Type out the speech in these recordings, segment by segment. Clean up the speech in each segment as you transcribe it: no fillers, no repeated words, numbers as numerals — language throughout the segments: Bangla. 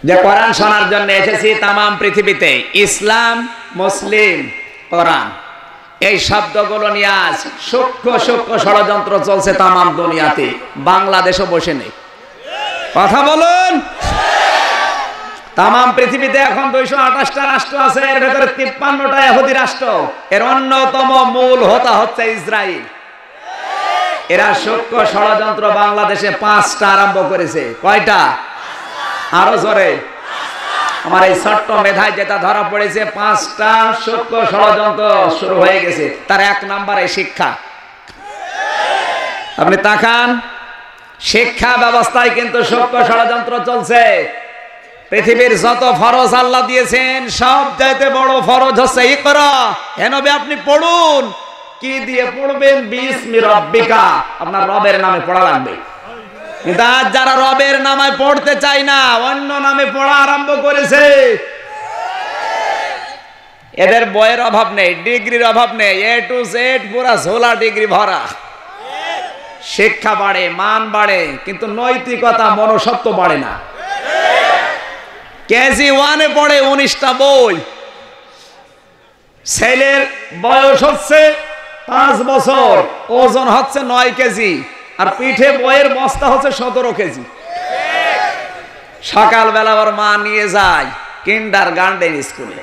যে কোরআন শোনার জন্য এসেছি তামাম পৃথিবীতে, ইসলাম, মুসলিম, কোরআন, এই শব্দগুলো নিয়ে আজ সূক্ষ্ম সূক্ষ্ম ষড়যন্ত্র চলছে তামাম দুনিয়াতে। বাংলাদেশও বসে নেই। কথা বলুন। তামাম পৃথিবীতে এখন 228টা রাষ্ট্র আছে, এর ভেতরে 53টা ইহুদি রাষ্ট্র। এর অন্যতম মূল হোতা হচ্ছে ইসরায়েল। এরা সূক্ষ্ম ষড়যন্ত্র বাংলাদেশে 5টা আরম্ভ করেছে। কয়টা? আরো জোরে। আমার এই ছোট্ট মেধায় যেটা ধরা পড়েছে, 5টা সূক্ষ্ম ষড়যন্ত্র শুরু হয়ে গেছে। তার 1 নম্বরে শিক্ষা। আপনি তাকান, শিক্ষা ব্যবস্থায় কিন্তু সূক্ষ্ম ষড়যন্ত্র চলছে। পৃথিবীর যত ফরজ আল্লাহ দিয়েছেন, সব চাইতে বড় ফরজ হচ্ছে ইকরা। হে নবী, আপনি পড়ুন। কি দিয়ে পড়বেন? বিসমি রাব্বিকা, আপনার রবের নামে পড়া লাগবে। কিন্তু আজ যারা রবের নামে পড়তে চায় না, অন্য নামে পড়া আরম্ভ করেছে। এদের বইয়ের অভাব নেই, ডিগ্রির অভাব নেই, A to Z পুরা ঝোলা ডিগ্রি ভরা। শিক্ষা বাড়ে, মান বাড়ে, কিন্তু নৈতিকতা, মনুষ্যত্ব বাড়ে না। কেজি 1-এ পড়ে 19টা বই। ছেলের বয়স হচ্ছে 5 বছর, ওজন হচ্ছে 9 কেজি, আর পিঠে বইয়ের বস্তা হচ্ছে 17 কেজি। সকালবেলা ওর মা নিয়ে যায় কিন্ডারগার্টেন স্কুলে,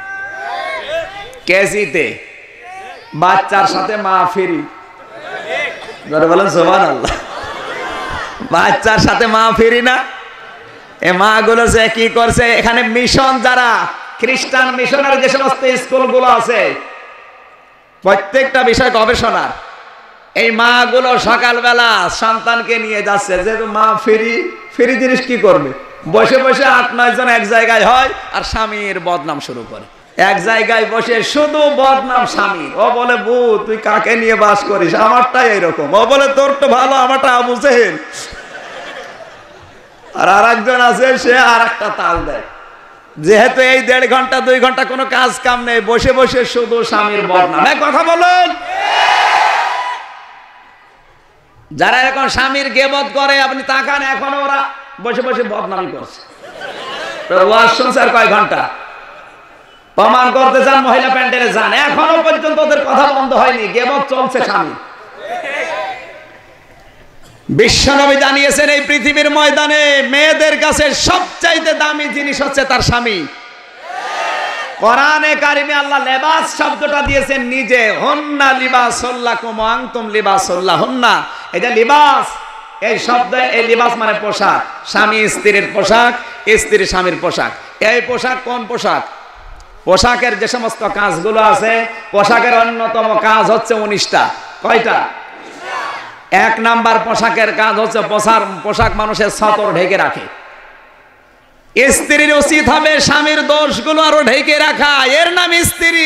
কেজিতে। বাচ্চার সাথে মা ফ্রি। বলেন সুবহানাল্লাহ। বাচ্চার সাথে মা ফ্রি না? এ মা গুলো যে কি করছে, এখানে মিশন, যারা খ্রিস্টান মিশনের যে সমস্ত স্কুলগুলো আছে, প্রত্যেকটা বিষয় গবেষণার। এই মা গুলো সকালবেলা সন্তানকে নিয়ে যাচ্ছে, যেহেতু মা ফ্রি জিনিস কি করবে, বসে বসে 8-9 জন এক জায়গায় হয় আর স্বামীর বদনাম শুরু করে। এক জায়গায় বসে শুধু বদনাম স্বামীর। ও বলে, বউ তুই কাকে নিয়ে বাস করিস, আমারটাই এরকম। ও বলে, তোর তো ভালো, আমারটা আবু জেহেল। আর আরেকজন আছে, সে আর একটা তাল দেয়। যেহেতু এই 1.5 ঘন্টা 2 ঘন্টা কোনো কাজ কাম নেই, বসে বসে শুধু স্বামীর বদনাম। কথা বলুন। যারা এখন স্বামীর গেবত করে, আপনি তাকান, এখন ওরা বসে বসে বদনামি করছে। ওয়াজ শুনছে আর কয় ঘন্টা। প্রমাণ করতে যান, মহিলা প্যান্ডেলে যান, এখনো পর্যন্ত ওদের কথা বন্ধ হয়নি, গেবত চলছে স্বামী। বিশ্বনবী জানিয়েছেন, এই পৃথিবীর ময়দানে মেয়েদের কাছে সবচাইতে দামি জিনিস হচ্ছে তার স্বামী। কোরআনে কারিমে আল্লাহ লেবাস শব্দটা দিয়েছেন নিজে। হুন্না লিবাসুল লাকুম ওয়া আনতুম লিবাসুল লাহুন্না। এটা লিবাস, এই শব্দ, এই লিবাস মানে পোশাক। স্বামী স্ত্রীর পোশাক, স্ত্রী স্বামীর পোশাক। এই পোশাক কোন পোশাক? পোশাকের যে সমস্ত কাজগুলো আছে, পোশাকের অন্যতম কাজ হচ্ছে 19টা। কয়টা? 1 নাম্বার পোশাকের কাজ হচ্ছে পোশাক মানুষের সতর ঢেকে রাখে। স্ত্রীর উচিত হবে স্বামীর দোষগুলো আরো ঢেকে রাখা, এর নাম স্ত্রী।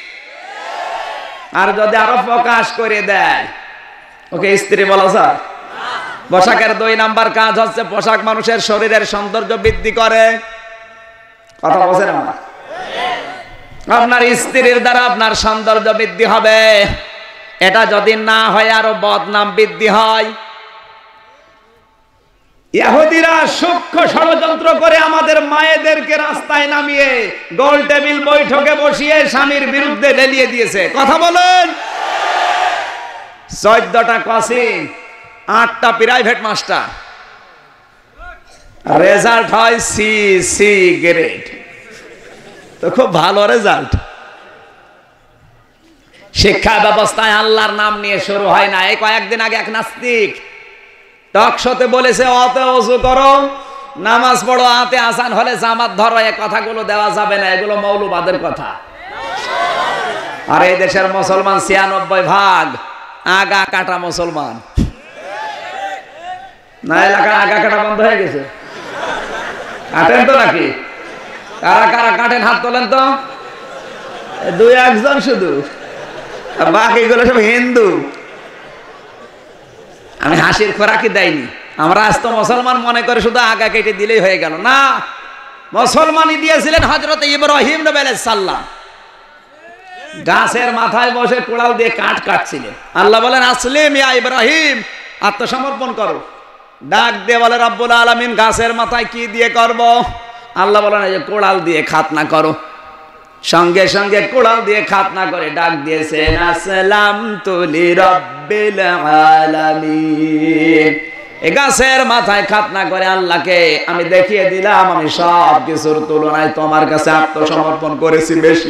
আর যদি আরো প্রকাশ করে দেয়, ওকে স্ত্রী বলা যায়? পোশাকের 2 নাম্বার কাজ হচ্ছে পোশাক মানুষের শরীরের সৌন্দর্য বৃদ্ধি করে। কথা বলছেন আমার? আপনার স্ত্রীর দ্বারা আপনার সৌন্দর্য বৃদ্ধি হবে। এটা যদি না হয়, আরো বদনাম বৃদ্ধি হয়। ইহুদিরা সূক্ষ্ম ষড়যন্ত্র করে আমাদের মায়েদেরকে রাস্তায় নামিয়ে গোল টেবিল বৈঠকে বসিয়ে স্বামীর বিরুদ্ধে লেলিয়ে দিয়েছে। কথা বলেন। 14টা কোচিং, 8টা প্রাইভেট মাস্টার, রেজাল্ট হয় সি গ্রেড। তো খুব ভালো রেজাল্ট। শিক্ষা ব্যবস্থায় আল্লাহর নাম নিয়ে শুরু হয় না। এই কয়েকদিন আগে এক নাস্তিক টক শোতে বলেছে, অতে ওযু করো, নামাজ পড়ো, আতে আসান হলে জামাত ধরো। এই কথাগুলো দেওয়া যাবে না, এগুলো মৌলবাদের কথা। আর এই দেশের মুসলমান 96% আগা কাটা মুসলমান। না, এলাকায় আগা কাটা বন্ধ হয়ে গেছে। কাটেন তো নাকি? কারা কারা কাটেন, হাত তোলেন তো। 2-1 জন শুধু, বাকিগুলো সব হিন্দু। আমি হাসির খোরাকি দেয়নি। আমরা আজ তো মুসলমান মনে করে শুধু আগা কেটে দিলেই হয়ে গেল না। মুসলমানই দিয়েছিলেন হযরত ইব্রাহিম নবী আলাইহিস সালাম। গাছের মাথায় বসে কোড়াল দিয়ে কাঠ কাটছিলেন। আল্লাহ বলেন, আসলিম ইয়া ইব্রাহিম, আত্মসমর্পণ করো। ডাক দিয়ে বলে, রব্বুল আলামিন, গাছের মাথায় কি দিয়ে করব? আল্লাহ বলেন এই যে কোড়াল দিয়ে খাতনা করো। সঙ্গে সঙ্গে কোড়াল দিয়ে খাতনা করে ডাক দিয়েছেন আসসালামতু লিরাব্বিল আলামিন। এই গাছের মাথায় খাতনা করে আল্লাহকে আমি দেখিয়ে দিলাম আমি সব কিছুর তুলনায় তোমার কাছে আত্মসমর্পণ করেছি বেশি।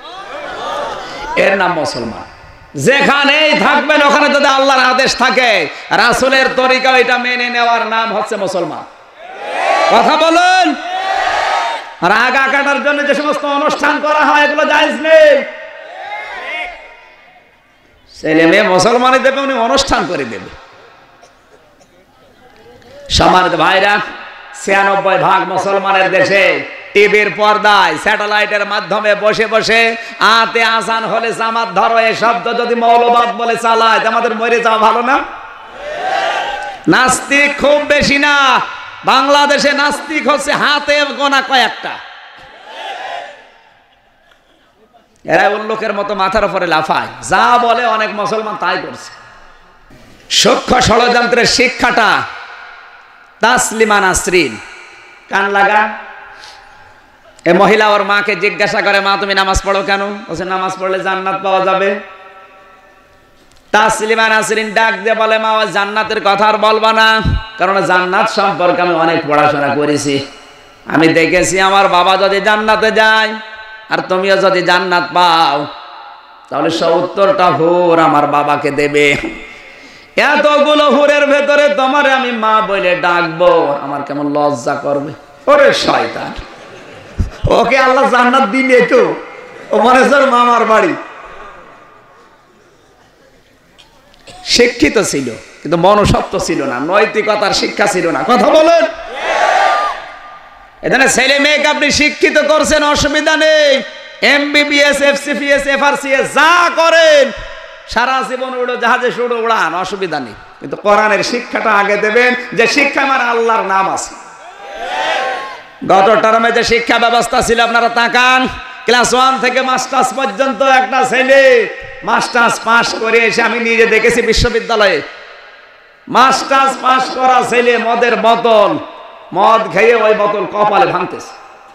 এর নাম মুসলমান। যেখানেই থাকবেন ওখানে যদি আল্লাহর আদেশ থাকে, রাসূলের তরিকা এটা মেনে নেওয়ার নাম হচ্ছে মুসলমান। কথা বলুন। আর আগা কাটার জন্য যে সমস্ত অনুষ্ঠান করা হয় এগুলো জায়েজ নেই। ছেলে মেয়ে মুসলমানই দেবে, উনি অনুষ্ঠান করে দেবে। সম্মানিত ভাইরা, ৯৬% মুসলমানের দেশে টিভির পর্দায় স্যাটেলাইটের মাধ্যমে বসে বসে আতে আজান হলে জামাত ধরো এই শব্দ যদি মৌলবাদ বলে চালায় আমাদের মরে যাওয়া ভালো না? নাস্তিক খুব বেশি না, বাংলাদেশে নাস্তিক হচ্ছে হাতে গোনা কয়েকটা। এরা লোকের মতো মাথার উপরে লাফায়, যা বলে অনেক মুসলমান তাই করছে। সূক্ষ্ম ষড়যন্ত্রের শিক্ষাটা তাসলিমা নাসরিন, কান লাগা। এ মহিলা ওর মাকে জিজ্ঞাসা করে মা তুমি নামাজ পড়ো কেন? বলছে নামাজ পড়লে জান্নাত পাওয়া যাবে। তাসলিমা নাসরিন ডাক দিয়ে বলে মা ওই জান্নাতের কথা আর বলবা না, কারণ জান্নাত সম্পর্কে আমি অনেক পড়াশোনা করেছি। আমি দেখেছি আমার বাবা যদি জান্নাতে যায় আর তুমিও যদি জান্নাত পাও তাহলে ৭০টা হুর আমার বাবাকে দেবে। এতগুলো হুরের ভেতরে তোমারে আমি মা বলে ডাকবো, আমার কেমন লজ্জা করবে। ওরে শয়তান, ওকে আল্লাহ জান্নাত দিলে তো ও মনে হয় মামার বাড়ি। শিক্ষিত ছিল কিন্তু মনুষ্যত্ব ছিল না, নৈতিকতার শিক্ষা ছিল না। কথা বলেন। এখানে ছেলে মেয়েকে আপনি শিক্ষিত করছেন, অসুবিধা নেই। এমবিবিএস, এফসিপিএস, এফআরসিএস যা করেন, সারা জীবন উড়োজাহাজে শুধু উড়ান, অসুবিধা নেই। কিন্তু কোরআনের শিক্ষাটা আগে দেবেন, যে শিক্ষা আমার আল্লাহর নাম আছে। গত টার্মে যে শিক্ষা ব্যবস্থা ছিল আপনারা তাকান, ক্লাস 1 থেকে মাস্টার্স পর্যন্ত একটা ছেলে মাস্টার্স পাস করে এসে আমি নিজে দেখেছি বিশ্ববিদ্যালয়ে মাস্টার্স পাস করা ছেলে মদের বোতল, মদ খেয়ে ওই বোতল কপালে ভাঙতেছে।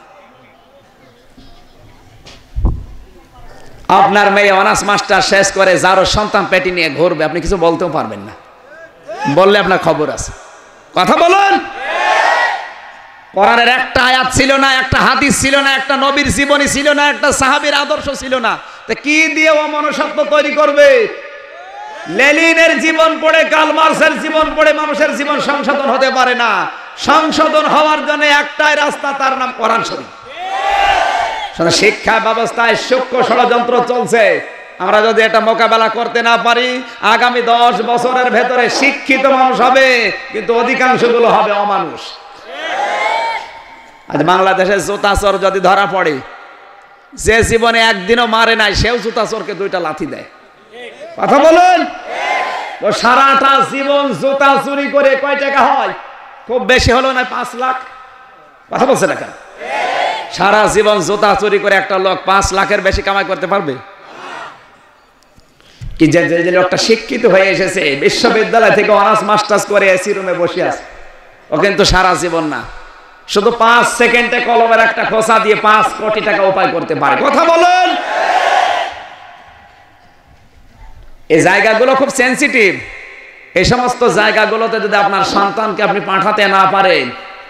আপনার মেয়ে অনার্স মাস্টার শেষ করে যারও সন্তান পেটি নিয়ে ঘুরবে, আপনি কিছু বলতেও পারবেন না, বললে আপনার খবর আছে। কথা বলুন। কোরআনের একটা আয়াত ছিল না, একটা হাদিস ছিল না, একটা নবীর জীবনী ছিল না, একটা সাহাবীর আদর্শ ছিল না, তা কি দিয়ে ও মনুষ্যত্ব তৈরি করবে? লেনিনের জীবন পড়ে, কার্ল মার্ক্সের জীবন পড়ে মানুষের জীবন সংশোধন হতে পারে না। সংশোধন হওয়ার জন্য একটাই রাস্তা, তার নাম কোরআন শরীফ। শিক্ষা ব্যবস্থায় সূক্ষ্ম ষড়যন্ত্র চলছে। আমরা যদি এটা মোকাবেলা করতে না পারি, আগামী 10 বছরের ভেতরে শিক্ষিত মানুষ হবে কিন্তু অধিকাংশগুলো হবে অমানুষ। আজ বাংলাদেশের জুতাচোর যদি ধরা পড়ে, যে জীবনে একদিনও মারে নাই সেও জুতাচোরকে 2টা লাথি দেয়। কথা বলুন। ও সারাটা জীবন জুতা চুরি করে কয় টাকা হয়? খুব বেশি হলো না 5 লাখ। কথা বলছে না কেন? সারা জীবন জুতা চুরি করে একটা লোক 5 লাখের বেশি কামাই করতে পারবে কি? যে লোকটা শিক্ষিত হয়ে এসেছে, বিশ্ববিদ্যালয় থেকে অনার্স মাস্টার্স করে এসি রুমে বসে আছে, ও কিন্তু সারা জীবন না, শুধু 5 সেকেন্ডে কলমের একটা খোসা দিয়ে 5 কোটি টাকা উপায় করতে পারে। কথা বলুন। এই জায়গাগুলো খুব সেনসিটিভ। এই সমস্ত জায়গাগুলোতে যদি আপনার সন্তানকে আপনি পাঠাতে না পারেন,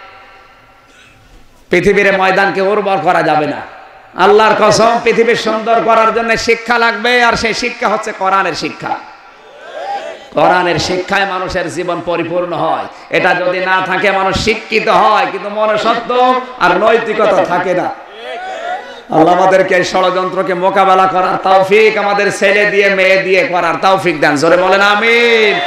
পৃথিবীর ময়দানকে উর্বর করা যাবে না। আল্লাহর কসম, পৃথিবী সুন্দর করার জন্য শিক্ষা লাগবে, আর সেই শিক্ষা হচ্ছে কোরআনের শিক্ষা। কোরআনের শিক্ষায় মানুষের জীবন পরিপূর্ণ হয়। এটা যদি না থাকে, মানুষ শিক্ষিত হয় কিন্তু মনুষ্যত্ব আর নৈতিকতা থাকে না। আল্লাহ আমাদেরকে এই ষড়যন্ত্রকে মোকাবেলা করার তৌফিক, আমাদের ছেলে দিয়ে মেয়ে দিয়ে করার তৌফিক দেন। জোরে বলেন আমিন।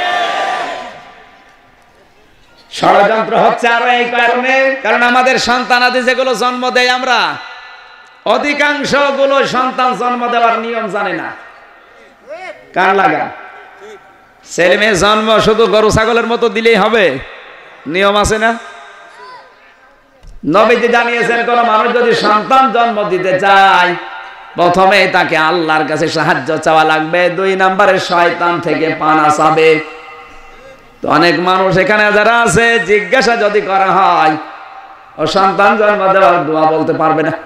ষড়যন্ত্র হচ্ছে আরো এই কারণে, কারণ আমাদের সন্তানাদি যেগুলো জন্ম দেয়, আমরা অধিকাংশ গুলো সন্তান জন্ম দেওয়ার নিয়ম জানে না। কান লাগা। ছেলে মেয়ে জন্ম শুধু গরু ছাগলের মতো দিলেই হবে? নিয়ম আছে না? নবীজি জানিয়েছেন, কোন মানুষ যদি সন্তান জন্ম দিতে চায়, প্রথমে তাকে আল্লাহর কাছে সাহায্য চাওয়া লাগবে, 2 নম্বরে শয়তান থেকে পানা চাবে। তো অনেক মানুষ এখানে যারা আছে, জিজ্ঞাসা যদি করা হয় ও সন্তান জন্ম দেওয়ার দোয়া বলতে পারবে না?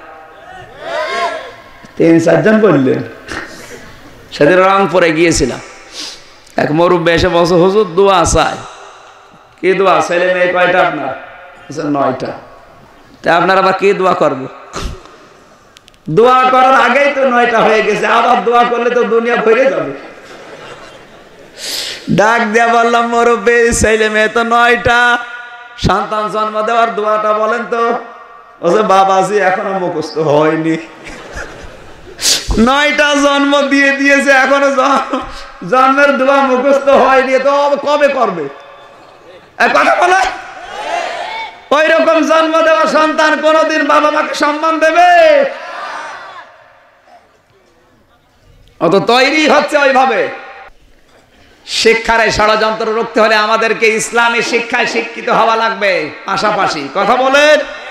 3-4 জন বললেন। সেদিন রংপুরে গিয়েছিলাম, এক মুরব্বী এসে বলছে, হুজুর দোয়া চাই। কি দোয়া? ছেলে মেয়ে কয়টা আপনার? 9টা। তা আপনার আবার কি দোয়া করবো? দোয়া করার আগেই তো 9টা হয়ে গেছে, আবার দোয়া করলে তো দুনিয়া ভরে যাবে। ডাক দিয়া বললাম, মুরব্বী ছেলে মেয়ে তো 9টা, সন্তান জন্ম দেওয়ার দোয়াটা বলেন তো। বলছে বাবাজি এখনো মুখস্থ হয়নি। 9টা জন্ম দিয়ে দিয়েছে, এখনো জন্মের দোয়া মুখস্থ হয়নি, তো কবে করবে? কথা বলে ওই রকম জন্ম দেওয়া সন্তান কোনদিন বাবা মাকে সম্মান দেবে? অত তৈরি হচ্ছে ওইভাবে। শিক্ষার এই ষড়যন্ত্র রুখতে হলে আমাদেরকে ইসলামী শিক্ষায় শিক্ষিত হওয়া লাগবে। পাশাপাশি কথা বলেন।